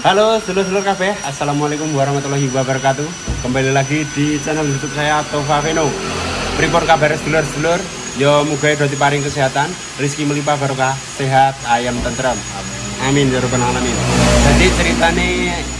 Halo sedulur-sedulur kabeh, assalamualaikum warahmatullahi wabarakatuh. Kembali lagi di channel YouTube saya Tova Veno. Pripun kabar sedulur-sedulur? Yo muga dadi paring kesehatan, rezeki melimpah barokah, sehat, ayam tentrem. Amin ya rabbal alamin. Jadi ceritane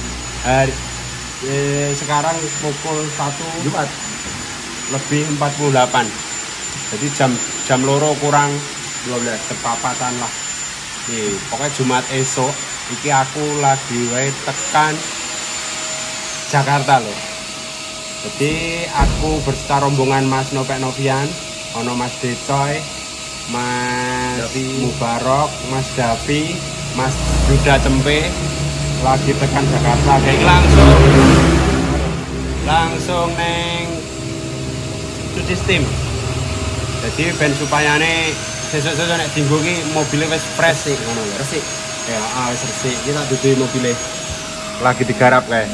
sekarang pukul 1 Jumat lebih 48. Jadi jam loro kurang 12 tepapatan lah. Pokoknya Jumat esok iki aku lagi wae tekan Jakarta loh. Jadi aku beserta rombongan Mas Nopek Novian, ono Mas Decoy, Mas Mubarok, Mas Davi, Mas Duda Cempe lagi tekan Jakarta. Kayak langsung neng cuci steam. Jadi ben supaya sesuk-sesuk nek dinggo ki mobilnya wis fresh sih ngono lho. Resik. Ya, wis resik. Kita duduhi mobilnya. Lagi digarap kae.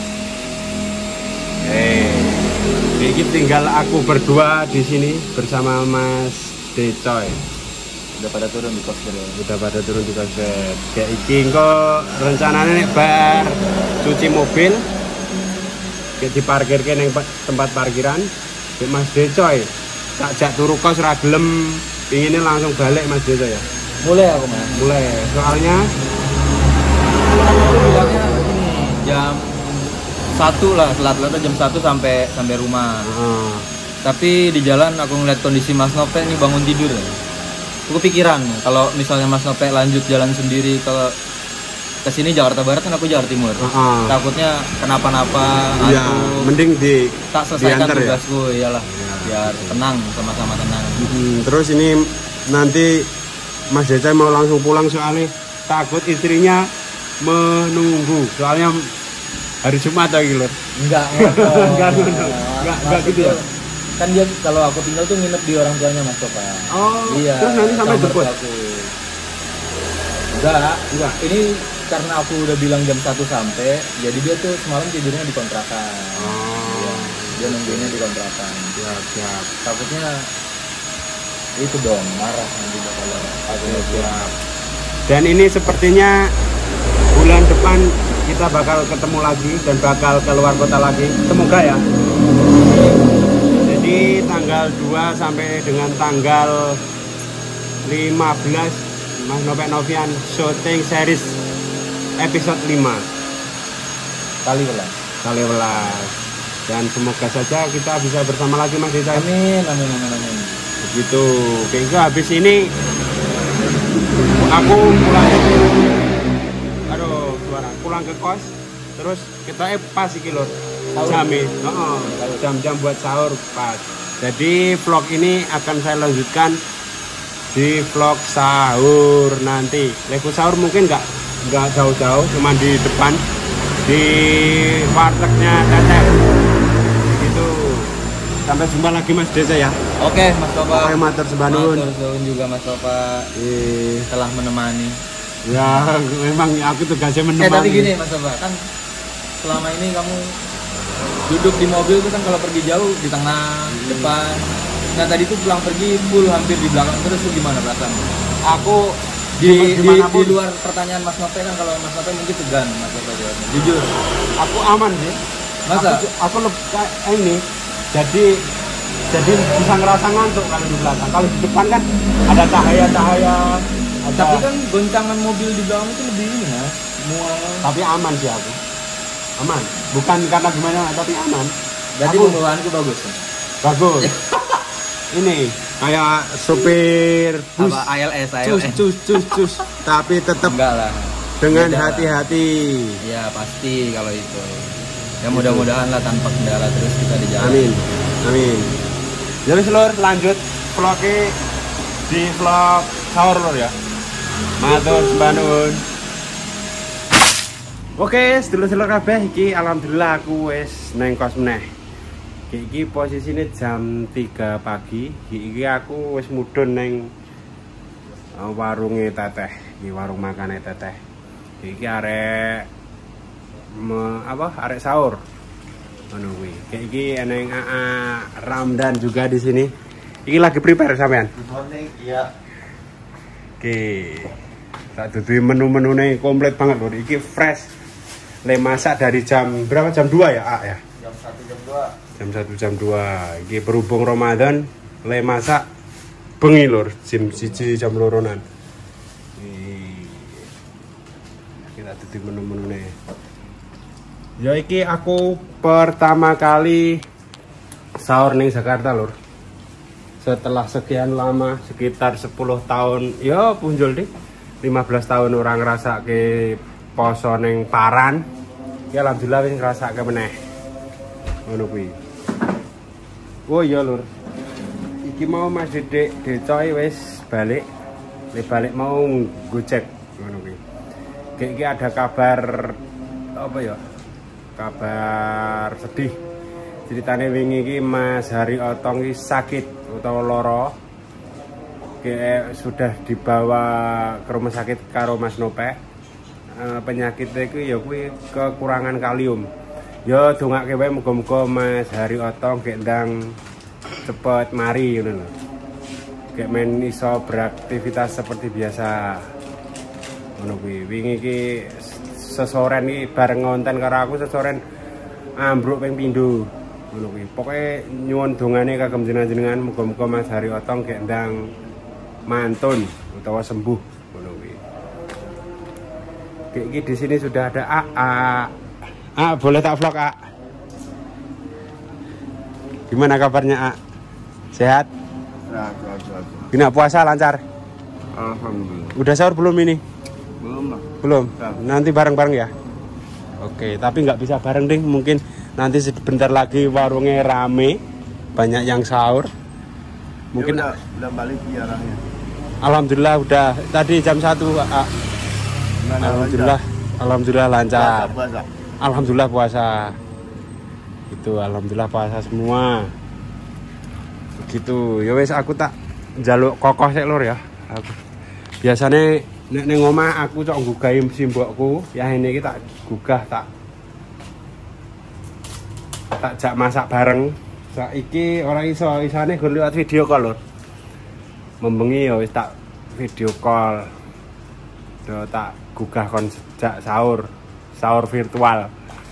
Iki tinggal aku berdua di sini bersama Mas Decoy. Udah pada turun di kos ya. Udah pada turun di kos. Kayak iki engko rencananya nek bar cuci mobil kayak diparkirke ning tempat parkiran. Mas Decoy tak jak turu kos ora gelem, pinginnya langsung balik Mas Decoy ya. Mulai aku Mas. Mulai. Soalnya aku bilangnya ini jam 1 lah, telat-telat jam 1 sampai rumah. Tapi di jalan aku ngeliat kondisi Mas Nopek nih bangun tidur. Aku kepikiran kalau misalnya Mas Nopek lanjut jalan sendiri ke sini Jakarta Barat kan aku Jakarta Timur. Takutnya kenapa-napa. Iya, mending tak selesaikan diantar, tugasku ya? Iyalah. Biar tenang, sama-sama tenang. Terus ini nanti Mas Decoy mau langsung pulang soalnya takut istrinya menunggu. Soalnya hari Jumat lagi lho. Enggak gitu ya. Kan dia kalau aku tinggal tuh nginep di orang tuanya Mas Topa. Oh, iya. Terus nanti sampai jemput aku. Enggak. Ini karena aku udah bilang jam 1 sampai, jadi dia tuh semalam tidurnya di kontrakan. Iya. Dia nungguinnya di kontrakan. Siap. Takutnya itu dong, marah nanti kalau aku siap. Dan ini sepertinya bulan depan kita bakal ketemu lagi dan bakal keluar kota lagi. Semoga ya. Jadi tanggal 2 sampai dengan tanggal 15 Mas Nopek Novian syuting series episode 5 kali welas. Dan semoga saja kita bisa bersama lagi Mas Decoy. Amin. Begitu. Kayaknya habis ini aku pulang ke kos, terus kita pas iki lho. Jam-jam buat sahur pas. Jadi vlog ini akan saya lanjutkan di vlog sahur nanti. Lego sahur mungkin nggak jauh-jauh, cuma di depan di wartegnya Teteh. Gitu. Sampai jumpa lagi Mas Decoy ya. Oke Mas Topa. Oke, matur sebanun. Matur suwun juga Mas Topa. Telah menemani. Ya, memang aku tugasnya menemani. Tapi gini Mas Topa, kan selama ini kamu duduk di mobil tuh kan kalau pergi jauh di tengah, depan. Nah tadi tuh pulang pergi full hampir di belakang terus, tuh gimana perasaan? Aku di luar pertanyaan Mas Nopek kan, kalau Mas Nopek mungkin segan Mas Nopek jawabnya. Jujur, aku aman sih. Masa? Aku lebih ini. Jadi bisa ngerasa ngantuk kalau di belakang. Kalau di depan kan ada cahaya-cahaya. Tapi kan goncangan mobil di belakang itu lebih ini Mas. Tapi aman sih aku. Aman. Bukan karena gimana, tapi aman. Jadi pembawaanku bagus ya? Bagus. Ini kayak sopir bus. Apa ALS. Cus. Tapi tetap enggak lah. Dengan hati-hati. Ya pasti kalau itu. Ya mudah-mudahan lah tanpa kendala terus kita di jalan. Amin. Jadi seluruh lanjut vlognya di vlog sahur lor ya. Matur sebanun. Oke, sedulur-sedulur kabeh iki alhamdulillah aku wis neng kos meneh. Iki posisine jam 3 pagi. Iki aku wis mudhun neng warunge Teteh, iki warung makane Teteh. Iki arek arek sahur. Ngono kuwi. Kayak iki eneng Ramdan juga di sini. Iki lagi prepare sampean. Iya. Oke. Tak duduhi menu-menune komplit banget lho. Iki fresh. Le masak dari jam berapa? Jam 2 ya, ya? Jam 1 jam 2. Jam 1 jam 2. Iki berhubung Ramadan, le masak bengi lur, jam 1 jam 2-an. Kita tutup menu-menu nih. Ya iki aku pertama kali sahur ning Jakarta lur. Setelah sekian lama, sekitar 10 tahun, ya punjul deh. 15 tahun orang ngerasa ke poso ning Paran. Ya alhamdulillah wis ngrasake meneh. Ngono kuwi. Oh iya lur. Iki mau Mas Dedek Decoy wis balik. Balik mau gojek ngono kuwi. Iki ada kabar apa ya? Kabar sedih. Ceritane wingi iki Mas Hari Otong iki sakit utawa lara. Sudah dibawa ke rumah sakit karo Mas Nopek. Penyakitnya itu ya kuwi kekurangan kalium. Ya dongake wae muga-muga Mas Hari Otong gendang cepet mari ngono lho. Gek men iso beraktivitas seperti biasa. Ngono kuwi. Wingi iki sesoren iki bareng ngonten karo aku sesoren ambruk ping pindho. Ngono kuwi. Pokoke nyuwun dongane kagem jenengan muga-muga Mas Hari Otong gendang mantun utawa sembuh ngono kuwi. Kayak di sini sudah ada boleh tak vlog Gimana kabarnya Sehat? Gina puasa lancar? Alhamdulillah. Udah sahur belum ini? Belum lah. Belum? Nanti bareng-bareng ya? Oke, tapi nggak bisa bareng deh. Mungkin nanti sebentar lagi warungnya rame, banyak yang sahur. Mungkin udah balik ya arahnya. Alhamdulillah udah tadi jam 1 Alhamdulillah lancar. Puasa. Alhamdulillah puasa. Itu alhamdulillah puasa semua. Begitu. Ya wes aku tak njaluk kokoh sik lur ya. Aku. Biasane nek ning omah aku cok nggugahi simbokku, ya ini iki tak gugah tak jak masak bareng. Saiki ora isane gur liwat video call lur. Membengi ya wis tak video call. Do tak gugah kon sejak sahur virtual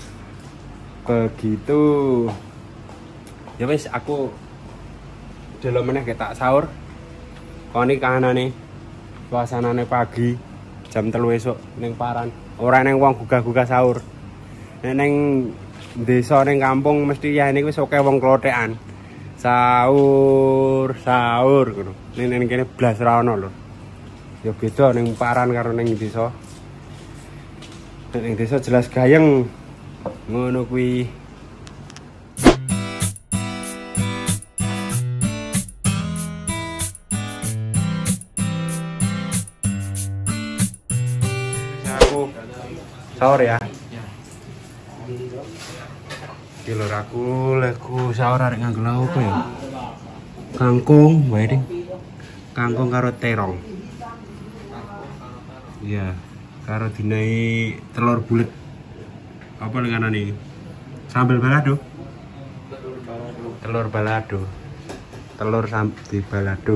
begitu ya wis aku delok meneh tak sahur koni kahanane suasanane pagi jam 3 esuk ning Paran ora ning wong gugah-gugah sahur ning desa ning kampung mesti ya ini wis akeh wong klothekan sahur ngono ning kene blas ra ono lho ya beda ning Paran karo ning desa. Ning desa jelas gayeng ngono kuwi. Aku sahur ya. Iki lho aku sahur arek nganggo lauk apa ya? Kangkung wae ding. Kangkung karo terong. Iya. Karo dinai telur bulet apa lenganan ini sambal balado telur di balado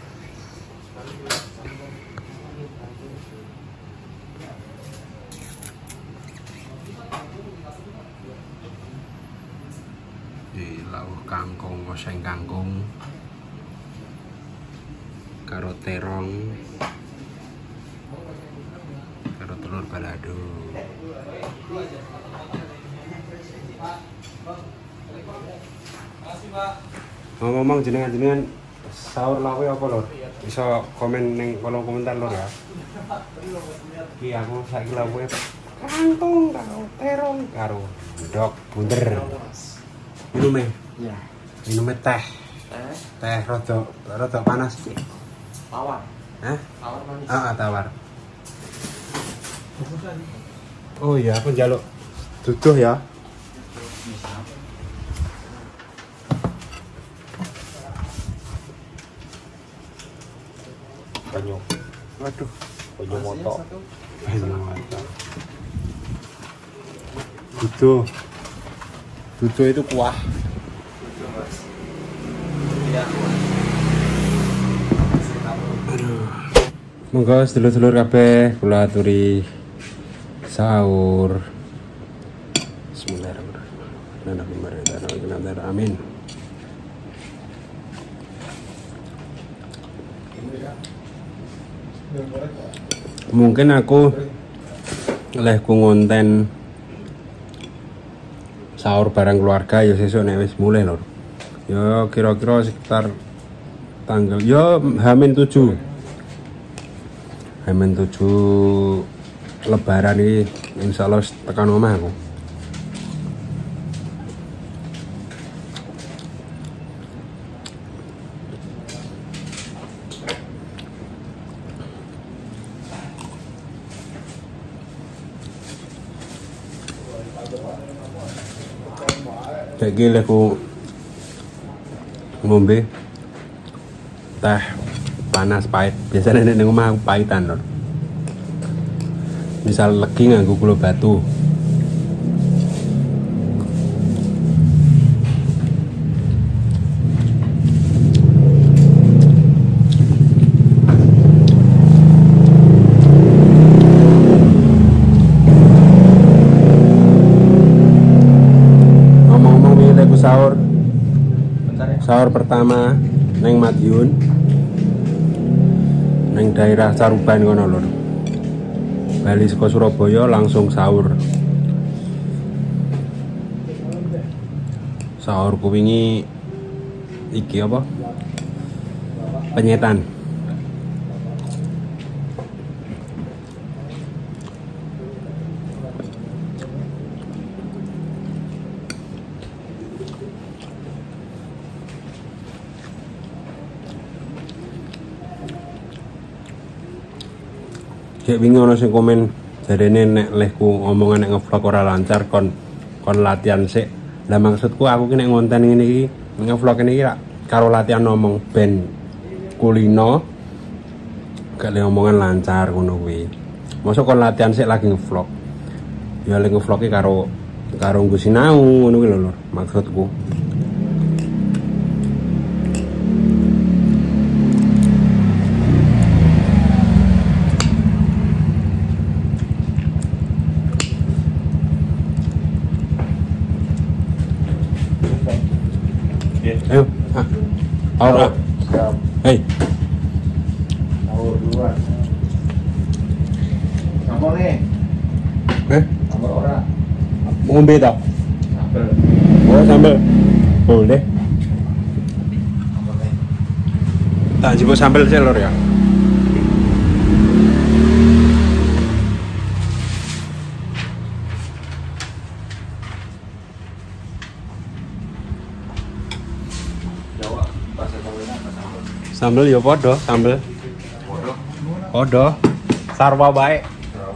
di lauk kangkung oseng kangkung karo terong karo telur balado. Ngomong jenengan sahur lawe apa lho? Bisa komen ning kolom komentar lho ya. Iki aku saiki lawe kangkung karo terong karo ndok bunder. Minume? Iya. Minume teh. Teh rada panas iki. Tawar. Hah? Tawar manis. Tawar. Oh iya, aku njaluk duduh ya. Banyu. Waduh, banyu motok. Duduh itu kuah. Aduh. Monggo sedulur-sedulur kabeh kula aturi sahur Amin. Mungkin aku lehku ngonten sahur bareng keluarga ya sesuk nek wis mulai lho. Ya kira-kira sekitar tanggal ya H-7. H-7 lebaran ini insyaallah tekan omah aku. Kayak gila aku ngombe teh panas pahit. Biasanya nenek rumah aku pahitan lho. Misal legi nganggo gula batu. Sahur pertama neng Madiun, neng daerah Caruban kono lho. Bali saka Surabaya langsung sahur. Sahurku wingi iki apa? Penyetan. Cek wingi ana sing komen jarene nek lehku omongan nek ngevlog ora lancar kon latihan sik. Lah maksudku aku ki nek ngonten ngene iki ngevlog ngene iki karo latihan ngomong ben kulino gak le omongan lancar ngono kuwi. Mosok kon latihan sik lagi ngevlog. Ya lek ngevlog ki karo nggo sinau ngono kuwi lho Lur, maksudku. Ayo, Aura. Hei. Sahur duluan. Sambal nih. Sambal ora. Ngombe tak? Sambal. Oh, sambal. Boleh. Sambal nih. Tak jebuk sambal sih Lur ya. Sambel ya podo, sambel. Podo. Sarwa bae.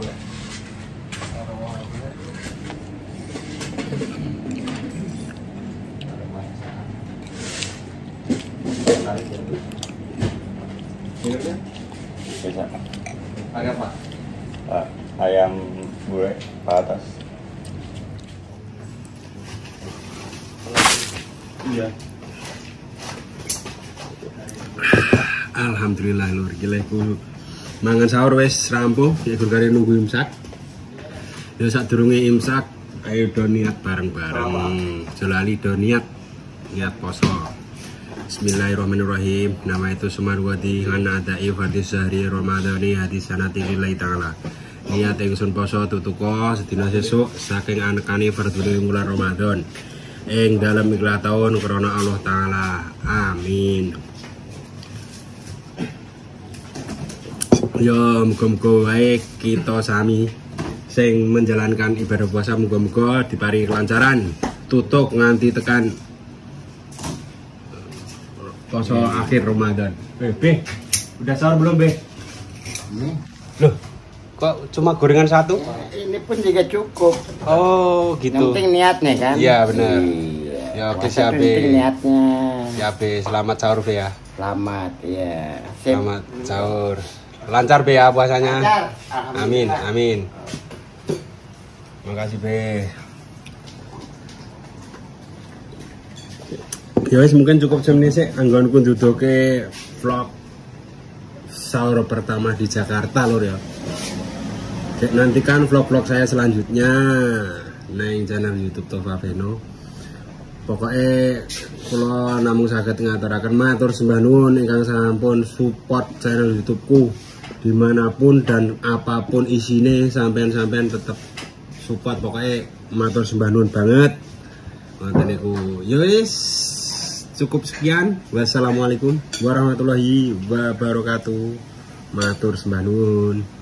Agak Pak. Ayam gue ke atas. Iya. Alhamdulillah Lur, gila aku mangan sahur wis rampung, ya gur kare nunggu imsak. Ya sadurunge imsak, ayo do niat bareng-bareng. Jolali do niat poso. Bismillahirrahmanirrahim. Nama itu sumarwati ngana adai fardis sahri Ramadhani hadis sanati lillahi ta'ala. Niat ingsun poso tutuko sedina sesuk saking anekane fardune wulan Ramadan. Ing dalam ikhlas tahun krana Allah taala. Amin. Ya muga-muga wae kita sami sing menjalankan ibadah puasa muga-muga diparingi kelancaran tutuk nganti tekan puasa akhir Ramadan. Be, udah sahur belum, Be? Loh, kok cuma gorengan satu? Ini pun juga cukup. Oh, gitu. Yang penting niatnya kan? Iya, benar. Iya. Ya, oke, Puasa siap, penting Be. niatnya. Ya, Be, selamat sahur, Be ya. Selamat, ya. Sip. Selamat sahur. Lancar Be ya puasanya. Lancar. Amin, Alhamdulillah. amin. Makasih Be. Ya wis mungkin cukup semene sik anggonku nduduke vlog sahur pertama di Jakarta Lur ya. Nantikan vlog-vlog saya selanjutnya neng channel YouTube Tova Veno. Pokoknya kula namung saged ngaturaken matur sembah nuwun ingkang sampun support channel YouTubeku dimanapun dan apapun isine, sampean-sampean tetep support. Pokoknya matur sembah nuwun banget. Ngoten niku. Ya wis, cukup sekian. Wassalamualaikum warahmatullahi wabarakatuh. Matur sembah nuwun.